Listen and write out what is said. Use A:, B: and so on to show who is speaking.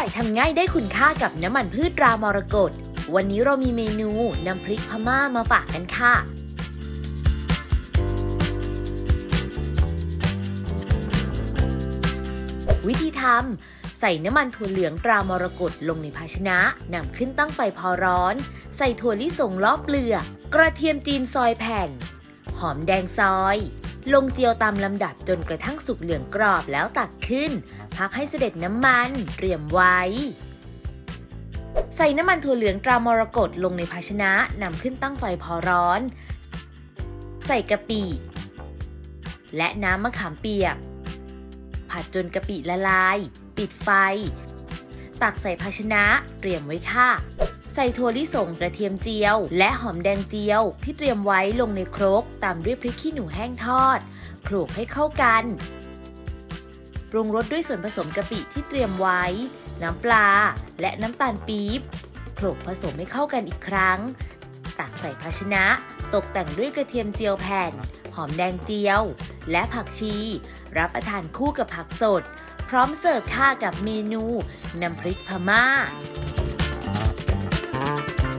A: ร่ทำง่ายได้คุณค่ากับน้ำมันพืชตรามรกตวันนี้เรามีเมนูน้ำพริกพม่ามาฝากกันค่ะวิธีทำใส่น้ำมันถั่วเหลืองตรามรกตลงในภาชนะนำขึ้นตั้งไฟพอร้อนใส่ถั่วลิสงลอกเปลือกกระเทียมจีนซอยแผ่นหอมแดงซอยลงเจียวตามลำดับจนกระทั่งสุกเหลืองกรอบแล้วตักขึ้นพักให้เสด็จน้ำมันเตรียมไว้ใส่น้ำมันถั่วเหลืองตรามรกตลงในภาชนะนำขึ้นตั้งไฟพอร้อนใส่กะปิและน้ำมะขามเปียกผัดจนกะปิละลายปิดไฟตักใส่ภาชนะเตรียมไว้ค่ะใส่ถั่วลิสงกระเทียมเจียวและหอมแดงเจียวที่เตรียมไว้ลงในครกตามด้วยพริกขี้หนูแห้งทอดโขลกให้เข้ากันปรุงรสด้วยส่วนผสมกะปิที่เตรียมไว้น้ำปลาและน้ำตาลปี๊บโขลกผสมให้เข้ากันอีกครั้งตักใส่ภาชนะตกแต่งด้วยกระเทียมเจียวแผ่นหอมแดงเจียวและผักชีรับประทานคู่กับผักสดพร้อมเสิร์ฟค่ะกับเมนูน้ำพริกพม่า